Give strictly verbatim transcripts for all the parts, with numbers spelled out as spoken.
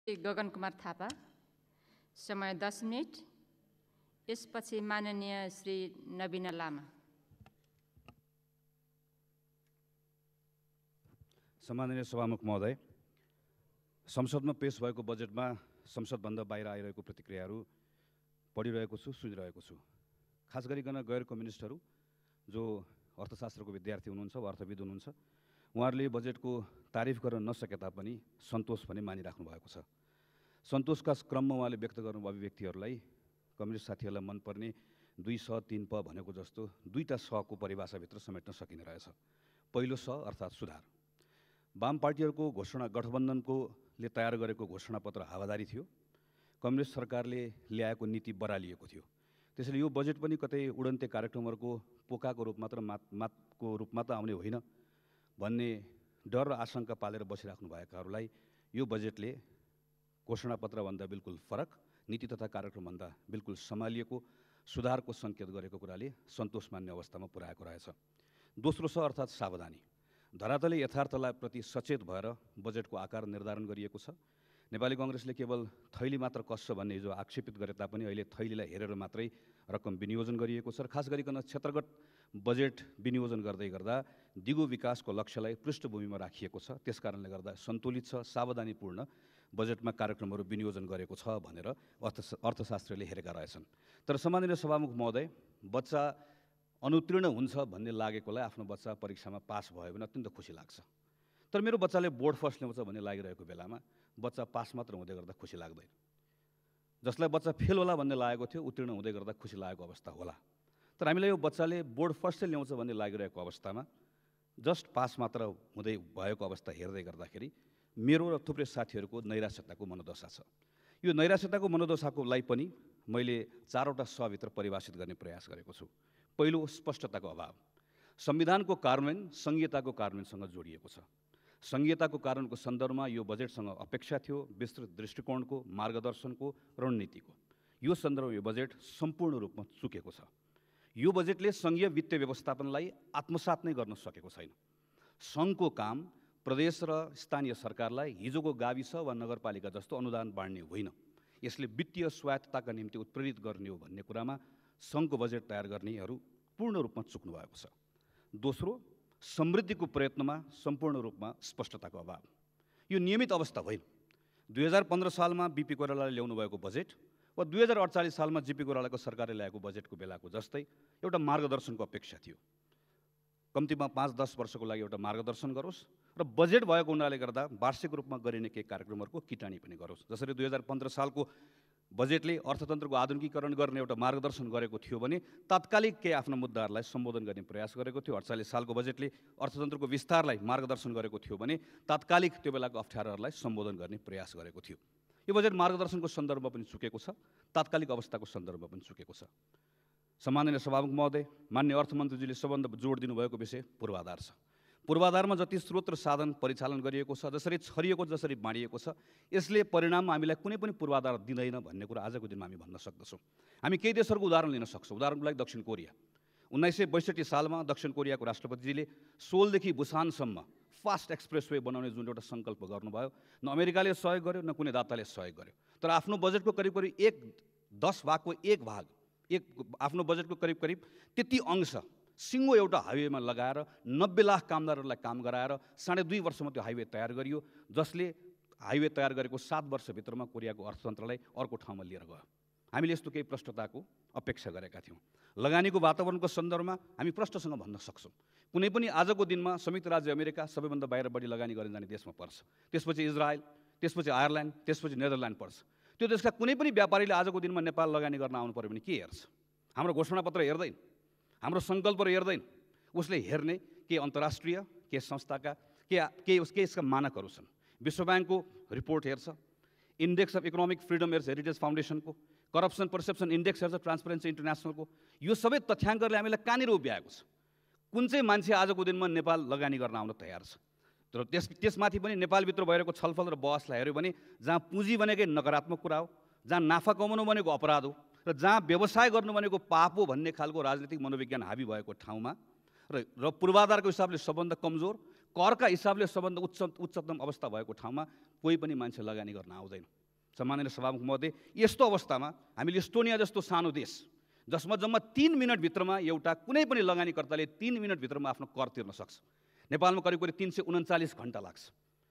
गगन कुमार थापा, समय दस मिनट। यसपछि माननीय श्री नवीना लामा। सम्माननीय सभामुख महोदय, संसदमा पेश भएको बजेटमा संसदभन्दा बाहिर आइरहेको प्रतिक्रियाहरू पढिरहेको छु, सुनिरहेको छु। खास गरिकन गैर कम्युनिस्टहरू जो अर्थशास्त्रको विद्यार्थी हुनुहुन्छ वा अर्थविद हुनुहुन्छ, उहाँहरूले बजेटको तारिफ गर्न नसके तापनि सन्तोष पनि मानिराख्नु भएको छ। सन्तोषका क्रममा उहाँले व्यक्त गर्नुभएको अभिव्यक्तिहरूलाई कम्युनिस्ट साथीहरूलाई मनपर्ने दुई स तीन प भनेको जस्तो दुईवटा सको परिभाषाभित्र समेट्न सकिने रहेछ। पहिलो स अर्थात् सुधार। वाम पार्टीहरूको घोषणा गठबन्धनकोले तयार गरेको घोषणापत्र हावादारी थियो। कम्युनिस्ट सरकारले ल्याएको नीति बरालिएको थियो। त्यसैले यो बजेट पनि कतै उडन्ते कार्यक्रमहरूको पोकाको रूपमा मात्र मात मातको रूपमा त आउने होइन भन्ने डर र आशंका पालेर बसिराख्नु भएकाहरूलाई यो बजेटले घोषणापत्रभन्दा बिल्कुल फरक, नीति तथा कार्यक्रमभन्दा बिल्कुल सम्हालिएको सुधारको सङ्केत गरेको कुराले सन्तोष मान्ने अवस्थामा पुर्याएको रहेछ। दोस्रो स अर्थात् सावधानी। धरातले यथार्थलाई प्रति सचेत भएर बजेटको आकार निर्धारण गरिएको छ। नेपाली कङ्ग्रेसले केवल थैली मात्र कस्छ भन्ने हिजो आक्षेपित गरे तापनि अहिले थैलीलाई हेरेर मात्रै रकम विनियोजन गरिएको छ र खास गरिकन क्षेत्रगत बजेट विनियोजन गर्दै गर्दा दिगो विकासको लक्ष्यलाई पृष्ठभूमिमा राखिएको छ। त्यसकारणले गर्दा सन्तुलित छ, सावधानीपूर्ण बजेटमा कार्यक्रमहरू विनियोजन गरेको छ भनेर अर्थ अर्थशास्त्रीले हेरेका रहेछन्। तर सम्माननीय सभामुख महोदय, बच्चा अनुत्तीर्ण हुन्छ भन्ने लागेकोलाई आफ्नो बच्चा परीक्षामा पास भयो भने अत्यन्त खुसी लाग्छ। तर मेरो बच्चाले बोर्ड फर्स्ट ल्याउँछ भन्ने लागिरहेको बेलामा बच्चा पास मात्र हुँदै गर्दा खुसी लाग्दैन। जसलाई बच्चा फेल होला भन्ने लागेको थियो उत्तीर्ण हुँदै गर्दा खुसी लागेको अवस्था होला। तर हामीलाई यो बच्चाले बोर्ड फर्स्टै ल्याउँछ भन्ने लागिरहेको अवस्थामा जस्ट पास मात्र हुँदै भएको अवस्था हेर्दै गर्दाखेरि मेरो र थुप्रै साथीहरूको नैराश्यताको मनोदशा छ। यो नैराश्यताको मनोदशाकोलाई पनि मैले चारवटा सभित्र परिभाषित गर्ने प्रयास गरेको छु। पहिलो, स्पष्टताको अभाव। संविधानको कार्यान्वयन संहिताको कार्यान्वयनसँग जोडिएको छ। संहिताको कारणको सन्दर्भमा यो बजेटसँग अपेक्षा थियो विस्तृत दृष्टिकोणको, मार्गदर्शनको, रणनीतिको। यो सन्दर्भमा यो बजेट सम्पूर्ण रूपमा चुकेको छ। यो बजेटले सङ्घीय वित्तीय व्यवस्थापनलाई आत्मसात नै गर्न सकेको छैन। सङ्घको काम प्रदेश र स्थानीय सरकारलाई हिजोको गाविस वा नगरपालिका जस्तो अनुदान बाँड्ने होइन, यसले वित्तीय स्वायत्तताका निम्ति उत्प्रेरित गर्ने हो भन्ने कुरामा सङ्घको बजेट तयार गर्नेहरू पूर्ण रूपमा चुक्नु भएको छ। दोस्रो, समृद्धिको प्रयत्नमा सम्पूर्ण रूपमा स्पष्टताको अभाव। यो नियमित अवस्था होइन। दुई हजार पन्ध्र सालमा बिपी कोइरालाले ल्याउनु भएको बजेट वा दुई हजार अडचालिस सालमा जिपी कोइरालाको सरकारले ल्याएको बजेटको बेलाको जस्तै एउटा मार्गदर्शनको अपेक्षा थियो। कम्तीमा पाँच दस वर्षको लागि एउटा मार्गदर्शन गरोस् र बजेट भएको हुनाले गर्दा वार्षिक रूपमा गरिने केही कार्यक्रमहरूको किटानी पनि गरोस्। जसरी दुई हजार पन्ध्र सालको बजेटले अर्थतन्त्रको आधुनिकीकरण गर्ने एउटा मार्गदर्शन गरेको थियो भने तात्कालिक केही आफ्ना मुद्दाहरूलाई सम्बोधन गर्ने प्रयास गरेको थियो। अडचालिस सालको बजेटले अर्थतन्त्रको विस्तारलाई मार्गदर्शन गरेको थियो भने तात्कालिक त्यो बेलाको अप्ठ्याराहरूलाई सम्बोधन गर्ने प्रयास गरेको थियो। यो बजेट मार्गदर्शनको सन्दर्भमा पनि चुकेको छ, तात्कालिक अवस्थाको सन्दर्भमा पनि चुकेको छ। सम्माननीय सभामुख महोदय, माननीय अर्थमन्त्रीजीले सबभन्दा जोड दिनुभएको विषय पूर्वाधार छ। पूर्वाधारमा जति स्रोत र साधन परिचालन गरिएको छ, जसरी छरिएको जसरी बाँडिएको छ, यसले परिणाम हामीलाई कुनै पनि पूर्वाधार दिँदैन भन्ने कुरा आजको दिनमा हामी भन्न सक्दछौँ। हामी केही देशहरूको उदाहरण लिन सक्छौँ। उदाहरणको लागि दक्षिण कोरिया। उन्नाइस सय बैसठी सालमा दक्षिण कोरियाको राष्ट्रपतिजीले सोलदेखि बुसानसम्म फास्ट एक्सप्रेस वे बनाउने जुन एउटा सङ्कल्प गर्नुभयो, न अमेरिकाले सहयोग गर्यो न कुनै दाताले सहयोग गर्यो। तर आफ्नो बजेटको करिब करिब एक दस भागको एक भाग एक आफ्नो बजेटको करिब करिब त्यति अंश सिङ्गो एउटा हाइवेमा लगाएर नब्बे लाख कामदारहरूलाई काम गराएर साढे दुई वर्षमा त्यो हाइवे तयार गरियो, जसले हाइवे तयार गरेको सात वर्षभित्रमा कोरियाको अर्थतन्त्रलाई अर्को ठाउँमा लिएर गयो। हामीले यस्तो केही प्रष्टताको अपेक्षा गरेका थियौँ। लगानीको वातावरणको सन्दर्भमा हामी प्रष्टसँग भन्न सक्छौँ। कुनै पनि आजको दिनमा संयुक्त राज्य अमेरिका सबैभन्दा बाहिर बढी लगानी गर्न जाने देशमा पर्छ। त्यसपछि इजरायल, त्यसपछि आयरल्यान्ड, त्यसपछि नेदरल्यान्ड पर्छ। त्यो देशका कुनै पनि व्यापारीले आजको दिनमा नेपाल लगानी गर्न आउनु पऱ्यो भने के हेर्छ? हाम्रो घोषणापत्र हेर्दैन, हाम्रो सङ्कल्पहरू हेर्दैन। उसले हेर्ने के अन्तर्राष्ट्रिय के संस्थाका के के के यसका मानकहरू छन्। विश्व ब्याङ्कको रिपोर्ट हेर्छ, इन्डेक्स अफ इकोनोमिक फ्रिडम हेर्छ हेरिटेज फाउन्डेसनको, करप्सन पर्सेप्सन इन्डेक्स हेर्छ ट्रान्सपरेन्सी इन्टरनेसनलको। यो सबै तथ्याङ्कहरूले हामीलाई कहाँनिर उभ्याएको छ? कुन चाहिँ मान्छे आजको दिनमा नेपाल लगानी गर्न आउन तयार छ? तर त्यस त्यसमाथि पनि नेपालभित्र भइरहेको छलफल र बहसलाई हेऱ्यो भने जहाँ पुँजी भनेकै नकारात्मक कुरा हो, जहाँ नाफा कमाउनु भनेको अपराध हो र जहाँ व्यवसाय गर्नु भनेको पाप हो भन्ने खालको राजनीतिक मनोविज्ञान हाबी भएको ठाउँमा र र पूर्वाधारको हिसाबले सबभन्दा कमजोर करका हिसाबले सबभन्दा उच्च उच्चतम अवस्था भएको ठाउँमा कोही पनि मान्छे लगानी गर्न आउँदैन। सम्माननीय सभामुख महोदय, यस्तो अवस्थामा हामीले इस्टोनिया जस्तो सानो देश जसमा जम्मा तीन मिनटभित्रमा एउटा कुनै पनि लगानीकर्ताले तीन मिनटभित्रमा आफ्नो कर तिर्न सक्छ, नेपालमा करिब करिब तीन सय उन्चालिस घन्टा लाग्छ।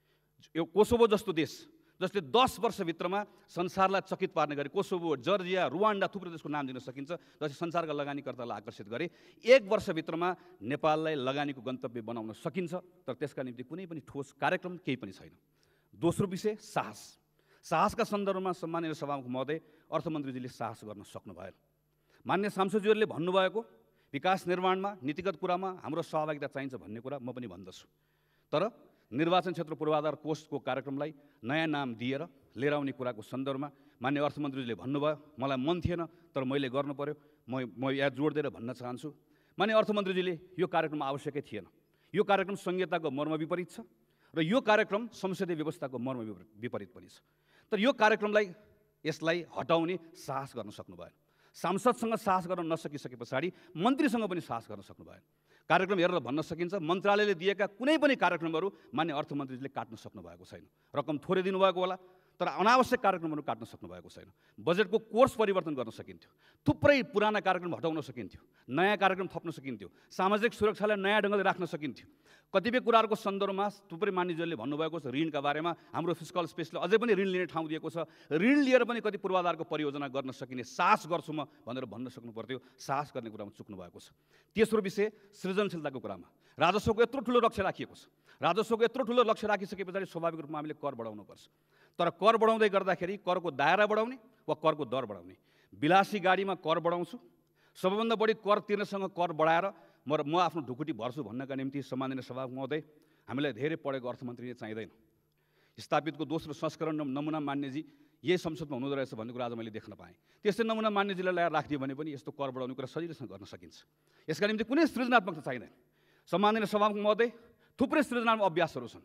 यो कोसोभो जस्तो देश जसले दस वर्षभित्रमा संसारलाई चकित पार्ने गरे, कोसोभो, जर्जिया, रुवान्डा, थुप्रै देशको नाम दिन सकिन्छ, जसले संसारका लगानीकर्तालाई आकर्षित गरे। एक वर्षभित्रमा नेपाललाई लगानीको गन्तव्य बनाउन सकिन्छ, तर त्यसका निम्ति कुनै पनि ठोस कार्यक्रम केही पनि छैन। दोस्रो विषय साहस। साहसका सन्दर्भमा सम्माननीय सभामुख महोदय, अर्थमन्त्रीजीले साहस गर्न सक्नु भएन। मान्य सांसदज्यूहरूले भन्नुभएको विकास निर्माणमा, नीतिगत कुरामा हाम्रो सहभागिता चाहिन्छ भन्ने कुरा म पनि भन्दछु, तर निर्वाचन क्षेत्र पूर्वाधार कोषको कार्यक्रमलाई नयाँ नाम दिएर लिएर आउने कुराको सन्दर्भमा मान्य अर्थमन्त्रीजीले भन्नुभयो, मलाई मन थिएन तर मैले गर्नु पर्यो। म म यहाँ जोड दिएर भन्न चाहन्छु, मान्य अर्थमन्त्रीजीले यो कार्यक्रम आवश्यकै थिएन। यो कार्यक्रम संहिताको मर्म विपरीत छ र यो कार्यक्रम संसदीय व्यवस्थाको मर्म विपरीत पनि छ। तर यो कार्यक्रमलाई यसलाई हटाउने साहस गर्न सक्नु भएन। सांसदसँग साहस गर्न नसकिसके पछाडि मन्त्रीसँग पनि साहस गर्न सक्नु भएन। कार्यक्रम हेरेर भन्न सकिन्छ, मन्त्रालयले दिएका कुनै पनि कार्यक्रमहरू मान्य अर्थमन्त्रीले काट्न सक्नु भएको छैन। रकम थोरै दिनुभएको होला, तर अनावश्यक कार्यक्रमहरू काट्न सक्नु भएको छैन। बजेटको कोर्स परिवर्तन गर्न सकिन्थ्यो, थुप्रै पुराना कार्यक्रम हटाउन सकिन्थ्यो, नयाँ कार्यक्रम थप्न सकिन्थ्यो, सामाजिक सुरक्षालाई नयाँ ढङ्गले राख्न सकिन्थ्यो। कतिपय कुराहरूको सन्दर्भमा थुप्रै मानिसहरूले भन्नुभएको छ, ऋणका बारेमा हाम्रो फिस्कल स्पेसले अझै पनि ऋण लिने ठाउँ दिएको छ, ऋण लिएर पनि कति पूर्वाधारको परियोजना गर्न सकिने साहस गर्छु म भनेर भन्न सक्नु पर्थ्यो। साहस गर्ने कुरामा चुक्नु भएको छ। तेस्रो विषय सृजनशीलताको कुरामा राजस्वको यत्रो ठुलो लक्ष्य राखिएको छ। राजस्वको यत्रो ठुलो लक्ष्य राखिसके पछाडि स्वाभाविक रूपमा हामीले कर बढाउनुपर्छ, तर कर बढाउँदै गर्दाखेरि करको दायरा बढाउने वा करको दर बढाउने। विलासी गाडीमा कर बढाउँछु, सबैभन्दा बढी कर तिर्नेसँग कर बढाएर म म आफ्नो ढुकुटी भर्छु भन्नका निम्ति सम्माननीय सभामुख महोदय, हामीलाई धेरै पढेको अर्थमन्त्री चाहिँदैन। स्थापितको दोस्रो संस्करण नमुना मान्यजी यही संसदमा हुँदो रहेछ भन्ने कुरा आज मैले देख्न पाएँ। त्यस्तै नमुना मान्यजीलाई ल्याएर राखिदियो भने पनि यस्तो कर बढाउने कुरा सजिलैसँग गर्न सकिन्छ। यसका निम्ति कुनै सृजनात्मकता चाहिँदैन। सम्माननीय सभामुख महोदय, थुप्रै सृजनात्मक अभ्यासहरू छन्।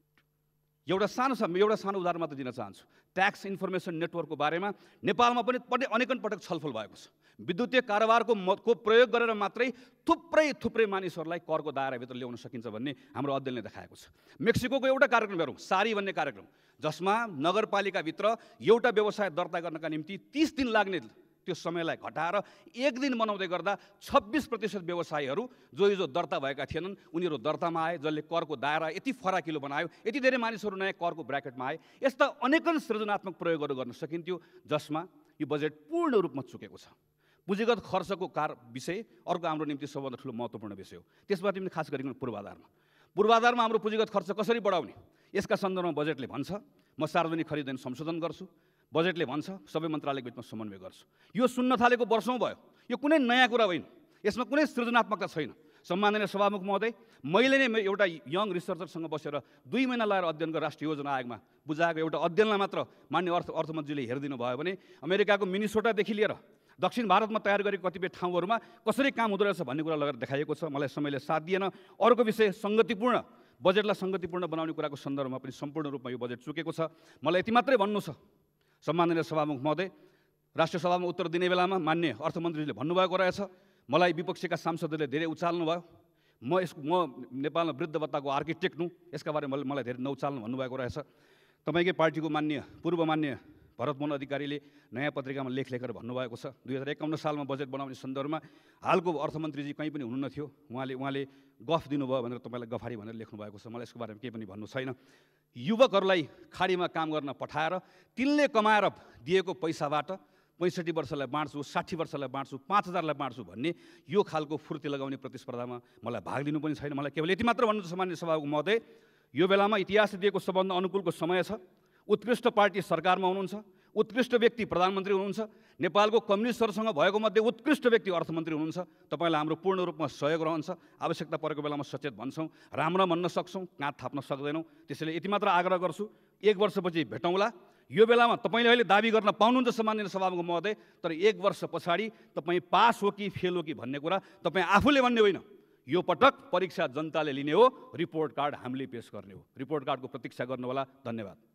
एउटा सानो एउटा सानो उदाहरण मात्र दिन चाहन्छु। ट्याक्स इन्फर्मेसन नेटवर्कको बारेमा नेपालमा पनि पटक अनेकन पटक छलफल भएको छ। विद्युतीय कारोबारको को प्रयोग गरेर मात्रै थुप्रै थुप्रै मानिसहरूलाई करको दायराभित्र ल्याउन सकिन्छ भन्ने हाम्रो अध्ययनले देखाएको छ। मेक्सिकोको एउटा कार्यक्रम हेरौँ, सारी भन्ने कार्यक्रम, जसमा नगरपालिकाभित्र एउटा व्यवसाय दर्ता गर्नका निम्ति तीस दिन लाग्ने त्यो समयलाई घटाएर एक दिन बनाउँदै गर्दा छब्बिस प्रतिशत व्यवसायीहरू जो हिजो दर्ता भएका थिएनन् उनीहरू दर्तामा आए, जसले करको दायरा यति फराकिलो बनायो, यति धेरै मानिसहरू नयाँ करको ब्राकेटमा आए। यस्ता अनेकन सृजनात्मक प्रयोगहरू गर्न सकिन्थ्यो जसमा यो बजेट पूर्ण रूपमा चुकेको छ। पुँजीगत खर्चको कार विषय अर्को हाम्रो निम्ति सबभन्दा ठुलो महत्त्वपूर्ण विषय हो। त्यसबाट पनि खास गरिकन पूर्वाधारमा पूर्वाधारमा हाम्रो पुँजीगत खर्च कसरी बढाउने यसका सन्दर्भमा बजेटले भन्छ म सार्वजनिक खरिद ऐन संशोधन गर्छु, बजेटले भन्छ सबै मन्त्रालयको बिचमा समन्वय गर्छु। यो सुन्न थालेको वर्षौँ भयो, यो कुनै नयाँ कुरा होइन, यसमा कुनै सृजनात्मकता छैन। सम्माननीय सभामुख महोदय, मैले नै एउटा यङ रिसर्चरसँग बसेर दुई महिना लगाएर अध्ययन गरेर राष्ट्रिय योजना आयोगमा बुझाएको एउटा अध्ययनलाई मात्र मान्य अर्थ अर्थमन्त्रीले हेरिदिनु भयो भने अमेरिकाको मिनिसोटादेखि लिएर दक्षिण भारतमा तयार गरेको कतिपय ठाउँहरूमा कसरी काम हुँदो रहेछ भन्ने कुरा लगेर देखाइएको छ। मलाई समयले साथ दिएन। अर्को विषय सङ्गतिपूर्ण, बजेटलाई सङ्गतिपूर्ण बनाउने कुराको सन्दर्भमा पनि सम्पूर्ण रूपमा यो बजेट चुकेको छ। मलाई यति मात्रै भन्नु छ सम्माननीय सभामुख महोदय, राष्ट्रिय सभामा उत्तर दिने बेलामा मान्य अर्थमन्त्रीले भन्नुभएको रहेछ, मलाई विपक्षीका सांसदहरूले धेरै उचाल्नु भयो, म यसको म नेपालमा वृद्ध भत्ताको आर्किटेक्ट हुँ, यसका बारेमा मलाई धेरै नउचाल्नु भन्नुभएको रहेछ। तपाईँकै पार्टीको मान्य पूर्व मान्य भरत मोहन अधिकारीले नयाँ पत्रिकामा लेख लेखेर भन्नुभएको छ दुई हजार एकाउन्न सालमा बजेट बनाउने सन्दर्भमा हालको अर्थमन्त्रीजी कहीँ पनि हुनुहुन्न थियो, उहाँले उहाँले गफ दिनुभयो भनेर तपाईँलाई गफारी भनेर लेख्नु भएको छ। मलाई यसको बारेमा केही पनि भन्नु छैन। युवकहरूलाई खाडीमा काम गर्न पठाएर तिनले कमाएर दिएको पैसाबाट पैँसठी वर्षलाई बाँड्छु, साठी वर्षलाई बाँड्छु, पाँच हजारलाई बाँड्छु भन्ने यो खालको फुर्ती लगाउने प्रतिस्पर्धामा मलाई भाग लिनु पनि छैन। मलाई केवल यति मात्र भन्नु छ सामान्य सभाको महोदय, यो बेलामा इतिहासले दिएको सबभन्दा अनुकूलको समय छ। उत्कृष्ट पार्टी सरकारमा हुनुहुन्छ, उत्कृष्ट व्यक्ति प्रधानमन्त्री हुनुहुन्छ, नेपालको कम्युनिस्टहरूसँग भएको मध्ये उत्कृष्ट व्यक्ति अर्थमन्त्री हुनुहुन्छ। तपाईँलाई हाम्रो पूर्ण रूपमा सहयोग रहन्छ। आवश्यकता परेको बेलामा सचेत भन्छौँ, राम्रो भन्न सक्छौँ, काँध थाप्न सक्दैनौँ। त्यसैले यति मात्र आग्रह गर्छु, एक वर्षपछि भेटौँला। यो बेलामा तपाईँले अहिले दाबी गर्न पाउनुहुन्छ सम्माननीय सभामुख महोदय, तर एक वर्ष पछाडि तपाईँ पास हो कि फेल हो कि भन्ने कुरा तपाईँ आफूले भन्ने होइन, यो पटक परीक्षा जनताले लिने हो, रिपोर्ट कार्ड हामीले पेश गर्ने हो। रिपोर्ट कार्डको प्रतीक्षा गर्नुहोला। धन्यवाद।